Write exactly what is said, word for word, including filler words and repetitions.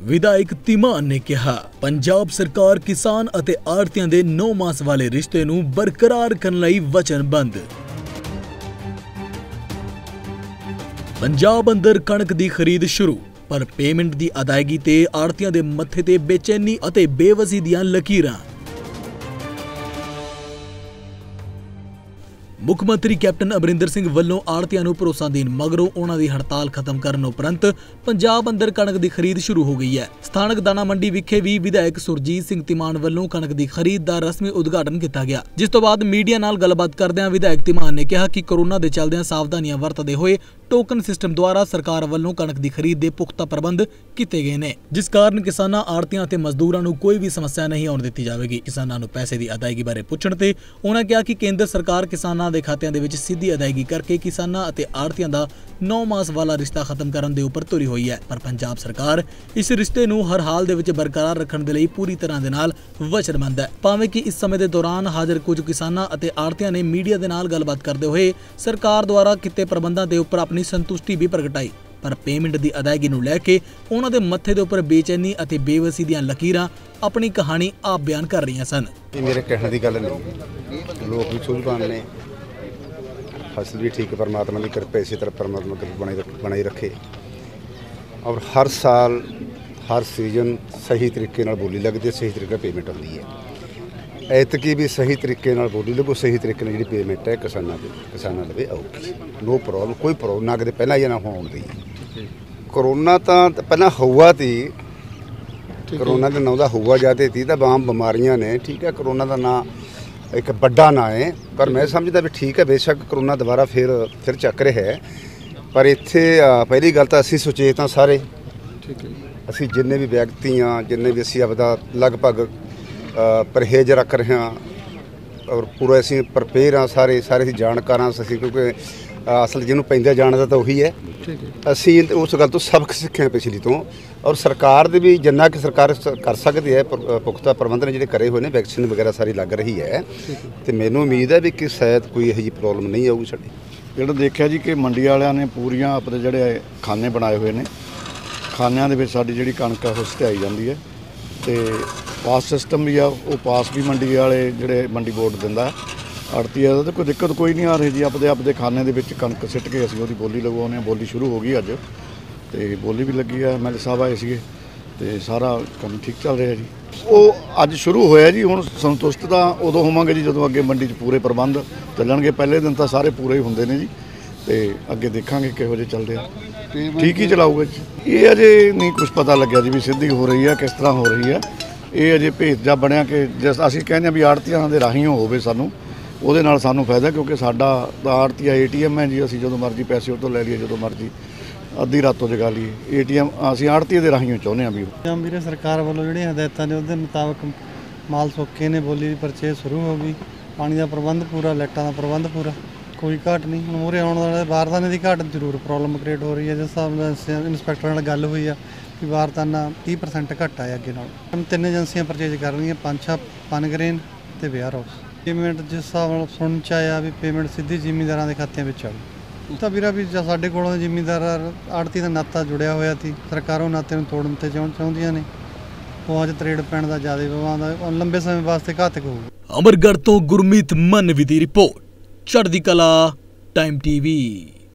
विधायक ਧੀਮਾਨ ने कहा पंजाब सरकार किसान ਅਤੇ ਆੜ੍ਹਤੀਆਂ ਦੇ नौ मास वाले रिश्ते ਨੂੰ बरकरार ਕਰਨ ਲਈ वचनबद्ध। पंजाब अंदर कणक ਦੀ खरीद शुरू, पर पेमेंट ਦੀ अदायगी ਤੇ ਆੜ੍ਹਤੀਆਂ ਦੇ ਮੱਥੇ ਤੇ ਬੇਚੈਨੀ ਅਤੇ ਬੇਵਸੀ ਦੀਆਂ ਲਕੀਰਾਂ। मुख मंत्री कैप्टन अमरिंदर सिंह ਵੱਲੋਂ ਆੜ੍ਹਤੀਆਂ ਨੂੰ ਭਰੋਸਾ ਦੇਣ ਮਗਰੋਂ ਉਹਨਾਂ ਦੀ ਹੜਤਾਲ ਖਤਮ ਕਰਨ ਉਪਰੰਤ ਪੰਜਾਬ ਅੰਦਰ ਕਣਕ ਦੀ ਖਰੀਦ ਸ਼ੁਰੂ ਹੋ ਗਈ ਹੈ। ਸਥਾਨਕ ਦਾਣਾ ਮੰਡੀ ਵਿਖੇ ਵੀ ਵਿਧਾਇਕ ਸੁਰਜੀਤ ਸਿੰਘ ਧੀਮਾਨ ਵੱਲੋਂ ਕਣਕ ਦੀ ਖਰੀਦ ਦਾ ਰਸਮੀ ਉਦਘਾਟਨ ਕੀਤਾ ਗਿਆ, ਜਿਸ ਤੋਂ ਬਾਅਦ ਮੀਡੀਆ ਨਾਲ ਗੱਲਬਾਤ ਕਰਦਿਆਂ ਵਿਧਾਇਕ ਧੀਮਾਨ ਨੇ ਕਿਹਾ ਕਿ ਕੋਰੋਨਾ ਦੇ ਚੱਲਦਿਆਂ ਸਾਵਧਾਨੀਆਂ ਵਰਤਦੇ ਹੋਏ ਟੋਕਨ ਸਿਸਟਮ ਦੁਆਰਾ ਸਰਕਾਰ ਵੱਲੋਂ ਕਣਕ ਦੀ ਖਰੀਦ ਦੇ ਪੁਖਤਾ ਪ੍ਰਬੰਧ ਕੀਤੇ ਗਏ ਨੇ, ਜਿਸ ਕਾਰਨ ਕਿਸਾਨਾਂ, ਆੜ੍ਹਤੀਆਂ ਅਤੇ ਮਜ਼ਦੂਰਾਂ ਨੂੰ ਕੋਈ ਵੀ ਸਮੱਸਿਆ ਨਹੀਂ ਆਉਣ ਦਿੱਤੀ ਜਾਵੇਗੀ। ਕਿਸਾਨਾਂ ਨੂੰ ਪੈਸੇ ਦੀ ਅਦਾਇਗੀ ਬਾਰੇ ਪੁੱਛਣ ਤੇ ਉਹਨਾਂ ਕਿਹਾ ਕਿ ਕੇਂਦਰ ਸਰਕਾਰ ਕਿਸਾਨਾਂ ਦੇ ਖਾਤਿਆਂ ਦੇ ਵਿੱਚ ਸਿੱਧੀ ਅਦਾਇਗੀ ਕਰਕੇ ਕਿਸਾਨਾਂ ਅਤੇ ਆੜ੍ਹਤੀਆਂ ਦਾ नौ मास वाला रिश्ता खत्म ਕਰਨ ਦੇ ਉੱਪਰ ਤੁਰੀ ਹੋਈ ਹੈ, ਪਰ ਪੰਜਾਬ ਸਰਕਾਰ ਇਸ ਰਿਸ਼ਤੇ ਨੂੰ ਹਰ ਹਾਲ ਦੇ ਵਿੱਚ ਬਰਕਰਾਰ ਰੱਖਣ ਦੇ ਲਈ ਪੂਰੀ ਤਰ੍ਹਾਂ ਦੇ ਨਾਲ ਵਚਨਬੱਧ ਹੈ। ਭਾਵੇਂ ਕਿ ਇਸ ਸਮੇਂ ਦੇ ਦੌਰਾਨ ਹਾਜ਼ਰ ਕੁਝ ਕਿਸਾਨਾਂ ਅਤੇ ਆੜ੍ਹਤੀਆਂ ਨੇ ਮੀਡੀਆ ਦੇ ਨਾਲ ਗੱਲਬਾਤ ਕਰਦੇ ਹੋਏ ਸਰਕਾਰ ਦੁਆਰਾ ਕੀਤੇ ਪ੍ਰਬੰਧਾਂ ਦੇ ਉੱਪਰ ਆਪਣੀ ਸੰਤੁਸ਼ਟੀ ਵੀ ਪ੍ਰਗਟਾਈ, पर पेमेंट की अदायगी ਨੂੰ ਲੈ ਕੇ ਉਹਨਾਂ ਦੇ ਮੱਥੇ ਦੇ ਉੱਪਰ ਬੇਚੈਨੀ ਅਤੇ ਬੇਵਸੀ ਦੀਆਂ ਲਕੀਰਾਂ ਆਪਣੀ ਕਹਾਣੀ ਆਪ ਬਿਆਨ ਕਰ ਰਹੀਆਂ ਸਨ। ਇਹ ਮੇਰੇ ਕਹਿਣ ਦੀ ਗੱਲ ਨਹੀਂ, ਲੋਕ ਵੀ ਸੁਝਵਾਨ ਨੇ, फसल भी ठीक परमात्मा की कृपा इसी तरह परमात्मा की बनाई बनाई रखे और हर साल हर सीजन सही तरीके नाल बोली लगती है, सही तरीके पेमेंट आती है। ऐतकी भी सही तरीके नाल बोली लगो, सही तरीके नाल जी पेमेंट है किसानों की किसानों लवे आऊगी, नो प्रॉब्लम, कोई प्रॉब्लम ना कदे पहला या ना होण दी। करोना तो पहला हुआ थी, करोना के नाम का हुआ जाते थी तो आम बीमारियां ने, ठीक है, करोना का ना एक बड़ा ना है, पर मैं समझदा भी ठीक है, बेशक करोना दोबारा फिर फिर चक रहा है, पर इत्थे पहली गल तो असीं सुचेत हाँ सारे, ठीक है, असीं जिन्ने भी व्यक्ति हाँ, जिन्ने भी असीं आपदा लगभग परहेज रख रहे हाँ और पूरा असीं प्रपेयर हाँ, सारे सारे असीं जानकार हाँ असीं, क्योंकि असल जिन्होंने पैंदा जानदा तो उही है। असीं उस गल तो सबक सिੱਖਿਆ पिछली तो, और सरकार दे भी जिन्ना कि सरकार कर सकती है पुख्ता प्रबंध ने जिहड़े करे हुए ने, वैक्सीन वगैरह सारी लग रही है, तो मैनूं उम्मीद है भी कि शायद कोई इहो जी प्रॉब्लम नहीं आऊगी साडी। ਜਿਹੜਾ ਦੇਖਿਆ ਜੀ ਕਿ ਮੰਡੀ ਵਾਲਿਆਂ ਨੇ ਪੂਰੀਆਂ ਆਪਣੇ ਜਿਹੜੇ ਖਾਨੇ ਬਣਾਏ ਹੋਏ ਨੇ, ਖਾਨਿਆਂ ਦੇ ਵਿੱਚ ਸਾਡੀ ਜਿਹੜੀ ਕਣਕ ਉਹ ਸਟਾਈ ਜਾਂਦੀ ਹੈ ਤੇ ਪਾਸ ਸਿਸਟਮ ਵੀ ਆ, ਉਹ ਪਾਸ ਵੀ ਮੰਡੀ ਵਾਲੇ ਜਿਹੜੇ ਮੰਡੀ ਬੋਰਡ ਦਿੰਦਾ, ਆੜ੍ਹਤੀ ਦਾ ਤਾਂ ਕੋਈ ਦਿੱਕਤ ਕੋਈ ਨਹੀਂ ਆ ਰਹੀ ਜੀ। ਆਪਦੇ ਆਪਦੇ ਖਾਨੇ ਦੇ ਵਿੱਚ ਕਣਕ ਸਿੱਟ ਕੇ ਅਸੀਂ ਉਹਦੀ ਬੋਲੀ ਲਗਵਾਉਂਦੇ ਹਾਂ। ਬੋਲੀ ਸ਼ੁਰੂ ਹੋ ਗਈ ਅੱਜ ਤੇ ਬੋਲੀ ਵੀ ਲੱਗੀ ਆ, ਐਮ ਐਲ ਏ ਸਾਹਿਬ ਆਏ ਸੀਗੇ ਤੇ ਸਾਰਾ ਕੰਮ ਠੀਕ ਚੱਲ ਰਿਹਾ ਜੀ। ਉਹ ਅੱਜ ਸ਼ੁਰੂ ਹੋਇਆ ਜੀ, ਹੁਣ ਸੰਤੁਸ਼ਟ ਤਾਂ ਉਦੋਂ ਹੋਵਾਂਗੇ ਜੀ ਜਦੋਂ ਅੱਗੇ ਮੰਡੀ 'ਚ ਪੂਰੇ ਪ੍ਰਬੰਧ ਚੱਲਣਗੇ। ਪਹਿਲੇ ਦਿਨ ਤਾਂ ਸਾਰੇ ਪੂਰੇ ਹੀ ਹੁੰਦੇ ਨੇ ਜੀ, ਤੇ ਅੱਗੇ ਦੇਖਾਂਗੇ ਕਿਹੋ ਜਿਹੇ ਚੱਲਦੇ ਆ, ਠੀਕ ਹੀ ਚਲਾਊਗਾ ਜੀ। ਇਹ ਅਜੇ ਨਹੀਂ ਕੁਛ ਪਤਾ ਲੱਗਿਆ ਜੀ ਵੀ ਸਿੱਧੀ ਹੋ ਰਹੀ ਆ ਕਿਸ ਤਰ੍ਹਾਂ ਹੋ ਰਹੀ ਆ, ਇਹ ਅਜੇ ਭੇਤ ਜਿਹਾ ਬਣਿਆ ਕਿ ਜਿਸ ਅਸੀਂ ਕਹਿੰਦੇ ਹਾਂ ਵੀ ਆੜ੍ਹਤੀਆਂ ਦੇ ਰਾਹੀਂ ਹੋਵੇ ਸਾਨੂੰ, ਉਹਦੇ ਨਾਲ ਸਾਨੂੰ ਫਾਇਦਾ, ਕਿਉਂਕਿ ਸਾਡਾ ਆੜ੍ਹਤੀਆ ਏ ਟੀ ਐਮ ਹੈ ਜੀ, ਅਸੀਂ ਜਦੋਂ ਮਰਜ਼ੀ ਪੈਸੇ ਉਹ ਤੋਂ ਲੈ ਲਈਏ, ਜਦੋਂ ਮਰਜ਼ੀ ਅੱਧੀ ਰਾਤੋਂ ਜਗਾ ਲਈਏ। ਏ ਟੀ ਐਮ ਅਸੀਂ ਆੜ੍ਹਤੀਏ ਦੇ ਰਾਹੀਂ ਚਾਹੁੰਦੇ ਹਾਂ ਵੀ ਉਹ ਵੀਰੇ ਸਰਕਾਰ ਵੱਲੋਂ ਜਿਹੜੀਆਂ ਹਦਾਇਤਾਂ ਨੇ ਉਹਦੇ ਮੁਤਾਬਕ ਮਾਲ ਸੋਕੇ ਨੇ, ਬੋਲੀ ਦੀ ਪਰਚੇਸ ਸ਼ੁਰੂ ਹੋ ਗਈ, ਪਾਣੀ ਦਾ ਪ੍ਰਬੰਧ ਪੂਰਾ, ਲਾਈਟਾਂ ਦਾ ਪ੍ਰਬੰਧ ਪੂਰਾ, ਕੋਈ ਘਾਟ ਨਹੀਂ। ਹੁਣ ਮੂਹਰੇ ਆਉਣ ਵਾਲੇ ਬਾਰਦਾਨੇ ਦੀ ਘਾਟ ਜ਼ਰੂਰ ਪ੍ਰੋਬਲਮ ਕ੍ਰੀਏਟ ਹੋ ਰਹੀ ਹੈ, ਜਿਸ ਹਿਸਾਬ ਨਾਲ ਇੰਸਪੈਕਟਰ ਨਾਲ ਗੱਲ ਹੋਈ ਆ ਕਿ ਬਾਰਦਾਨਾ ਤੀਹ ਪਰਸੈਂਟ ਘੱਟ ਆਇਆ ਅੱਗੇ ਨਾਲ। ਤਿੰਨ ਏਜੰਸੀਆਂ ਪਰਚੇਜ ਕਰ ਰਹੀਆਂ, ਪੰਛਾ, ਪਨਗਰੇਨ ਅਤੇ ਵੇਅਰ ਹਾਊਸ। ਪੇਮੈਂਟ ਜਿਸ ਹਿਸਾਬ ਨਾਲ ਸੁਣਨ 'ਚ ਆਇਆ ਵੀ ਪੇਮੈਂਟ ਸਿੱਧੀ ਜ਼ਿਮੀਂਦਾਰਾਂ ਦੇ ਖਾਤਿਆਂ ਵਿੱਚ ਆਊ, ਤਾਂ ਵੀਰਾ ਵੀ ਸਾਡੇ ਕੋਲੋਂ ਜ਼ਿਮੀਂਦਾਰ ਆੜ੍ਹਤੀ ਦਾ ਨਾਤਾ ਜੁੜਿਆ ਹੋਇਆ ਸੀ, ਸਰਕਾਰ ਉਹ ਨਾਤੇ ਨੂੰ ਤੋੜਨ 'ਤੇ ਚਾਹੁੰਦੀਆਂ ਨੇ, ਉਹ ਅੱਜ ਤਰੇੜ ਪੈਣ ਦਾ ਜ਼ਿਆਦਾ ਵਿਵਾਦ ਆ, ਲੰਬੇ ਸਮੇਂ ਵਾਸਤੇ ਘਾਤਕ ਹੋਊਗਾ। ਅਮਰਗੜ੍ਹ ਤੋਂ ਗੁਰਮੀਤ ਮੰਨਵੀ ਦੀ ਰਿਪੋਰਟ, ਚੜ੍ਹਦੀ ਕਲਾ ਟਾਈਮ ਟੀਵੀ।